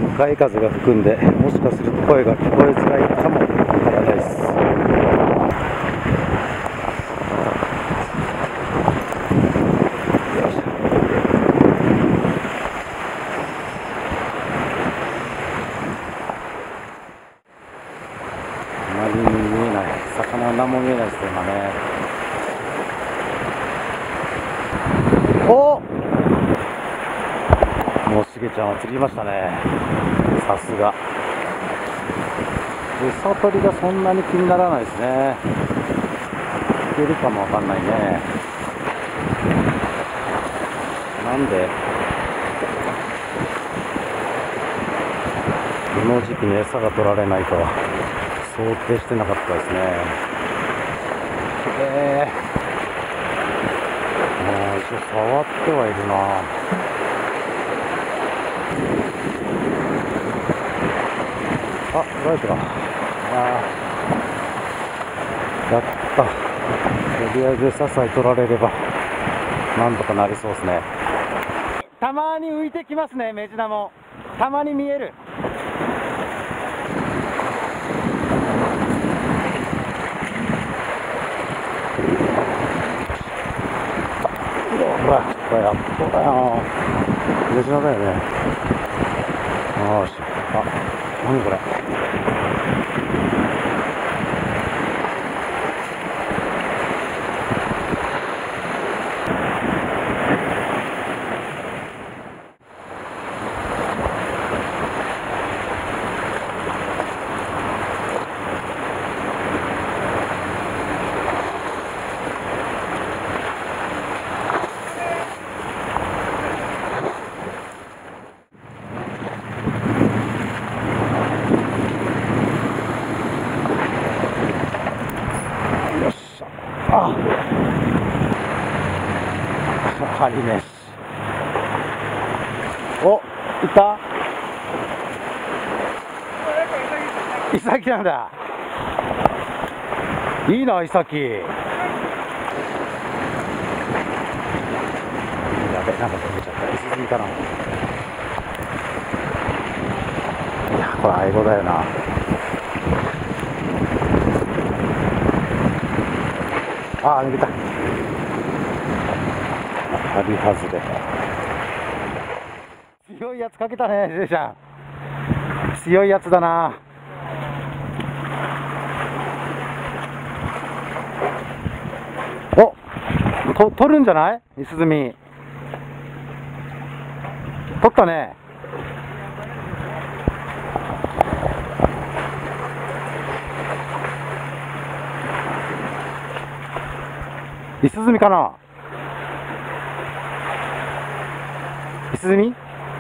向かい風が吹くんで、もしかすると声が聞こえづらいかもわからないです。あまり見えない、魚は何も見えないですね、今ね。お、もうしげちゃんは釣りましたね。さすが。餌取りがそんなに気にならないですね。いけるかもわかんないね。なんでこの時期に餌が取られないとは想定してなかったですね。もう一応触ってはいるな。あ、取られてた。やった。とりあえず餌さえ取られればなんとかなりそうですね。たまに浮いてきますね、メジナも。たまに見える。ほら、これやっとだよ。メジナだよね。よし。あ、何これ。針飯。お、いた。イサキなんだ。いいな、イサキ。やべ、なんか飛べちゃった。イスズミかな。いや、これアイゴだよな。ああ、抜けた。針外れ。強いやつかけたね、ジェイちゃん。強いやつだな。お、取るんじゃない？イスズミ。取ったね。イスズミかな。イスズミ？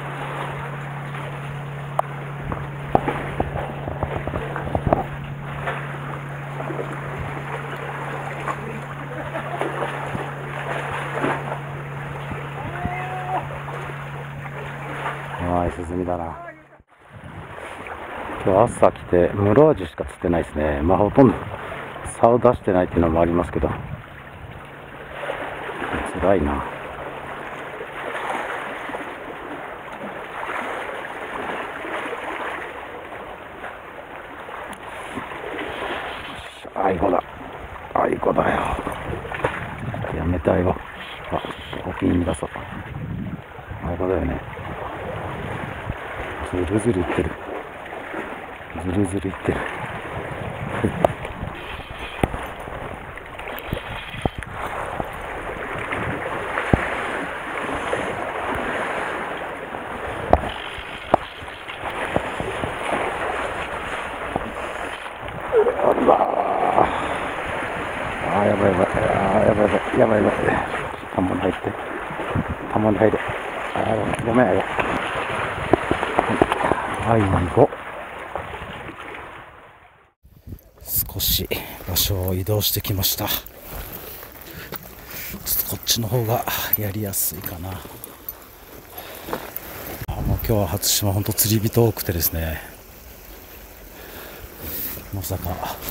ああ、イスズミだな。今日朝来てムロアジしか釣ってないですね。まあほとんど差を出してないっていうのもありますけど、辛いな。アイゴだ。アイゴだよ。やめてアイゴ。あ、沖に出そう。アイゴだよね。ずるずるいってる。ずるずるいってる。あ、やばいやばい。やばいやばい。やばいやばい。田んぼに入って。田んぼに入れ。ごめん。アイゴ。少し場所を移動してきました。ちょっとこっちの方がやりやすいかな。もう今日は初島本当釣り人多くてですね、まさか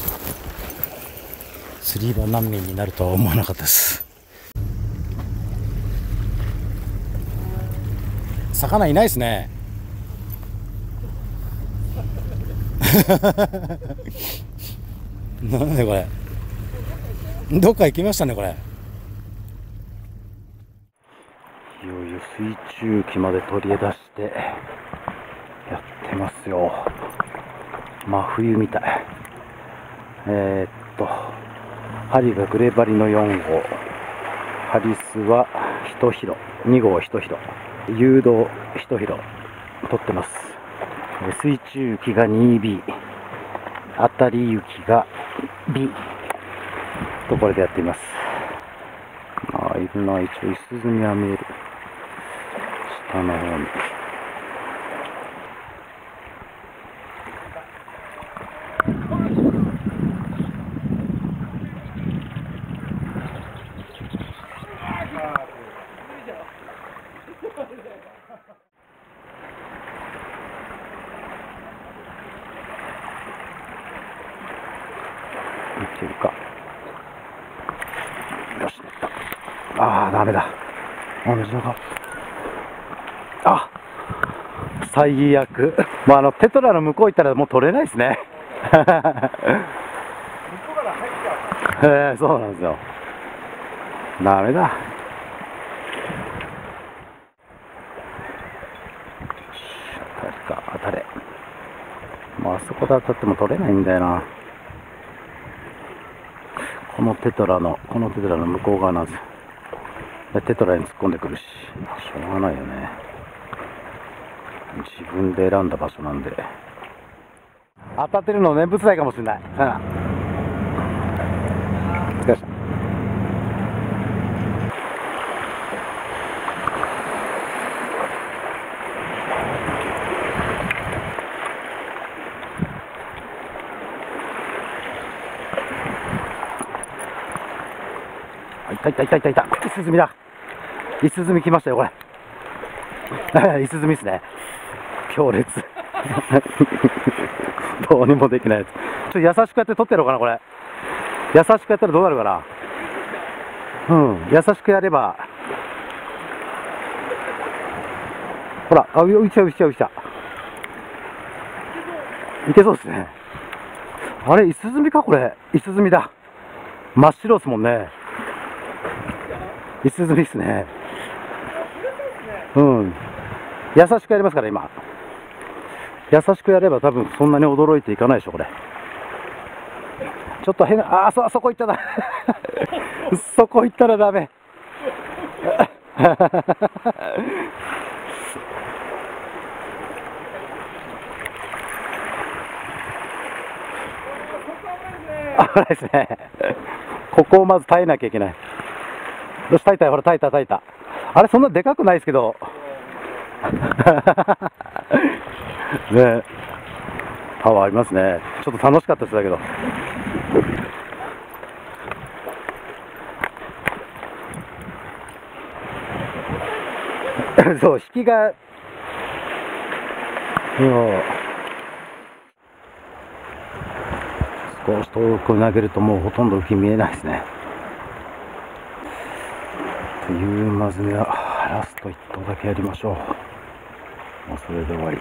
釣り場難民になるとは思わなかったです。魚いないですね。 なんでこれ、どっか行きましたねこれ。いよいよ水中機まで取り出してやってますよ。真冬みたい。針がグレバリの4号、ハリスは1広、2号1広、誘導1広取ってます。水中機が 2B、 当たり行きが B とこれでやっています。ああ、いるな。一応イスズミは見える、下の方に。いけるか。よし、ああ、ダメだ。水が。あ、最悪。テトラの向こう行ったらもう取れないですね。そうなんですよ。ダメだ。当たれ。あそこで当たっても取れないんだよな。このテトラの向こう側なんですよ。でテトラに突っ込んでくるし、しょうがないよね。自分で選んだ場所なんで。当たってるの念仏台かもしれない。疲れた。いた。イスズミだ。イスズミ来ましたよ、これ。イスズミですね。強烈。どうにもできないやつ。ちょっと優しくやって取ってやろうかな、これ。優しくやったらどうなるかな。優しくやれば。ほら、浮いちゃう。いけそうですね。あれ、イスズミか、これ。イスズミだ。真っ白ですもんね。イスズミですね。優しくやりますから、今。優しくやれば多分そんなに驚いていかないでしょ、これ。ちょっと変な、そこ行ったな。そこ行ったらダメ。危ないですね。ここをまず耐えなきゃいけない。よし、耐えたよ、ほら、耐えた。あれ、そんなでかくないですけど。ね、パワーありますね。ちょっと楽しかったですだけど。そう、引きが。少し遠く投げるともうほとんど浮き見えないですね。というまずめはラスト1投だけやりましょう。もうそれで終わり。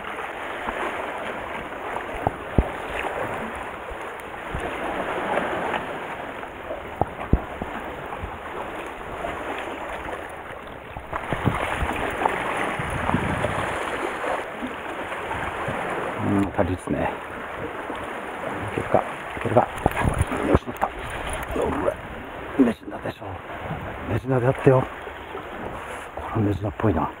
当たりですね。いけるか。よし、乗った。メジナでしょ。メジナでやってよ。これメジナっぽいな。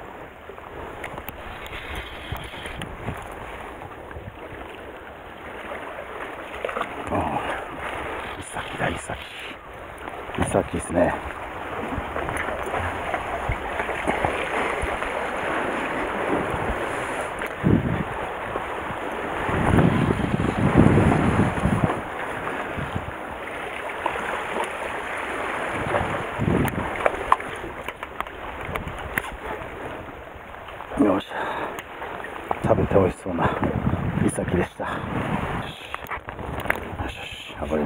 イサキだ、イサキですね。よし、食べて美味しそうなイサキでした。よし、暴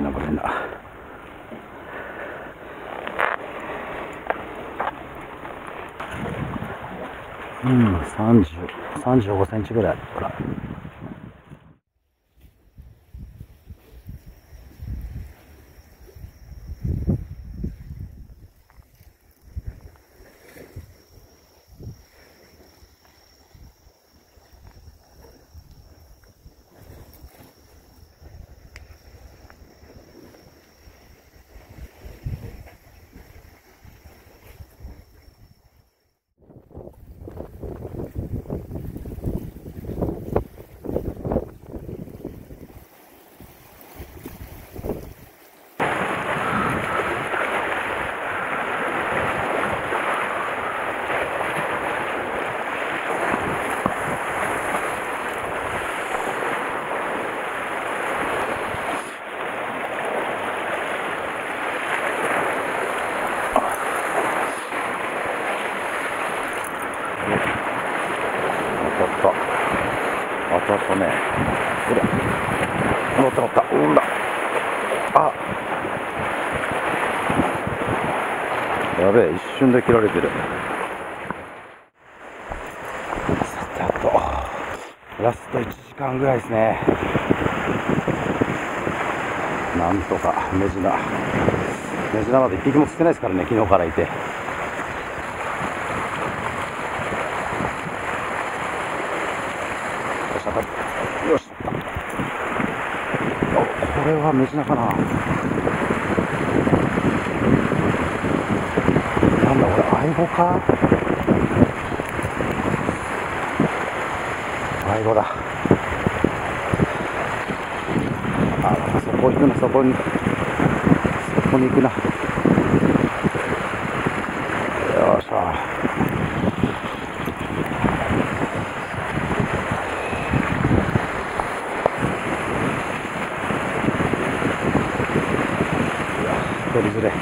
れな。35センチぐらい。ほら。 あとね、ほら、乗った、うんだ、あ、やべえ、一瞬で切られてる。さて、あとラスト1時間ぐらいですね。なんとかメジナまで1匹も釣ってないですからね、昨日からいて。よし、これはメジナかな。なんだこれ、アイゴか。アイゴだ。あ、そこ行くな、そこに行くな。よっしゃ。取りづれ。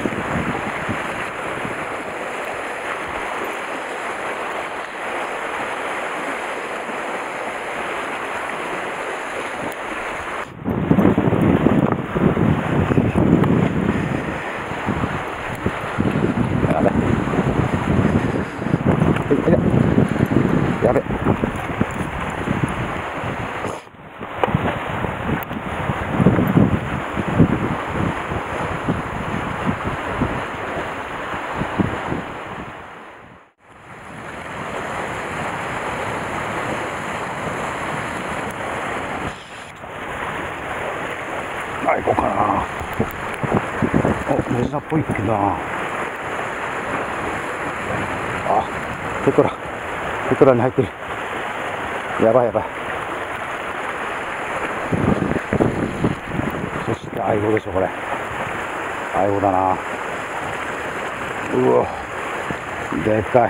やべ。行こうかな。お、メジナっぽいっけな。あ、テトラに入ってる。やばい。そしてアイゴでしょ、これ。アイゴだな。うわ、でかい。